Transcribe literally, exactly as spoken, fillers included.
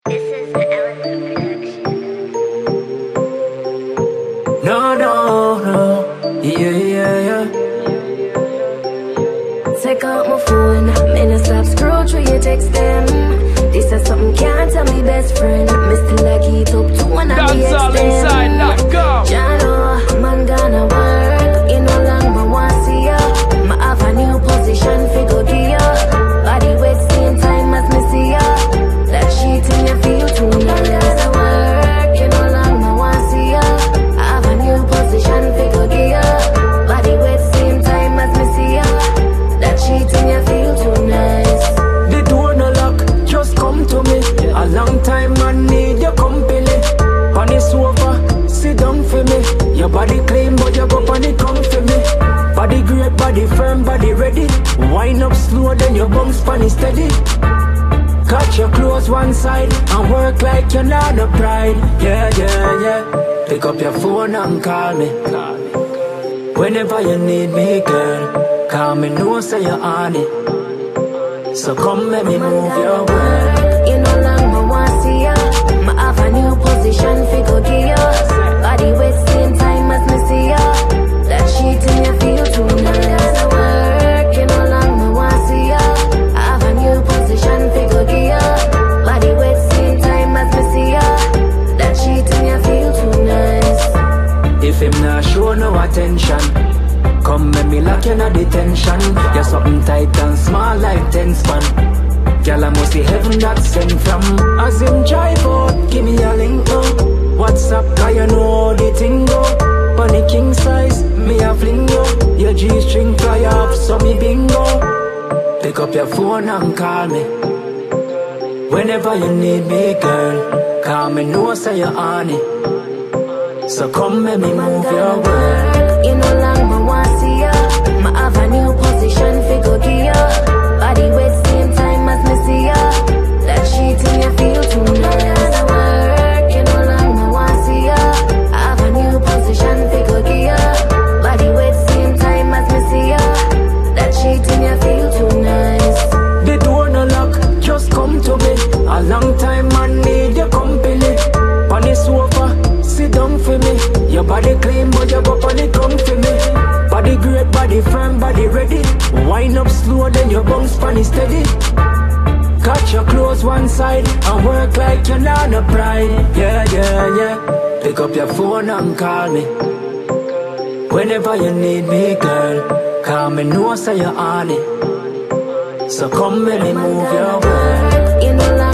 This is the Elephant Production. No, no, no, yeah, yeah, yeah. Take out my phone, minutes stop scroll through your text them. This is something can't tell me best friend. Mister Lucky top two and I'm the That's all inside dot com. Jano, man gonna work. In no long but want see ya. My have a new position figure gear. Body wet same time as me see ya. That shit in your feel too long as I work. In no long but want see ya. I have a new position figure gear. Body wet same time as me see ya. That shit in your feel too nice. The door no lock, just come to me. A long time I need your company. On the sofa, sit down for me. Your body clean but you go on it come for me. Body great, body firm, body ready. Wind up slow then your bumps funny steady. Cut your clothes one side and work like you're not no pride. Yeah, yeah, yeah. Pick up your phone and call me. Whenever you need me, girl. Call me, know say you're on it. So come let me move your world. You know long but want see ya. My have a new position figure gear. Body wet same time as me see ya. That shit in your feel too nice as I work. You know long but want see ya. I have a new position figure gear. Body wet same time as me see ya. That shit in your feel too nice. If him not show no attention, come make me lock you in a detention. You're something tight and small like ten span. Girl, I must see heaven that sent from. As him drive out, give me a link now. What's up, cause you know how the thing go. Bunny king size, me a fling you. Your G-string fly off, so me bingo. Pick up your phone and call me. Whenever you need me, girl. Call me, know say you're on it. So come let me move your world. You know long but want see ya. My have a new position figure gear. Body wet same time as me see ya. That shit in your feel too nice as I work. You know long but want see ya. I have a new position figure gear. Body wet same time as me see ya. That shit in your feel too nice. The door no lock, just come to me. A long time I need your company. On the sofa, sit down for me. Your body clean but you go on it come for me. Body great, body firm, body ready. Wind up slow then your bumps funny steady. Cut your clothes one side and work like you're not no pride. Yeah, yeah, yeah. Pick up your phone and call me. Whenever you need me, girl. Call me, know say you're on it. So come let me move your world. You know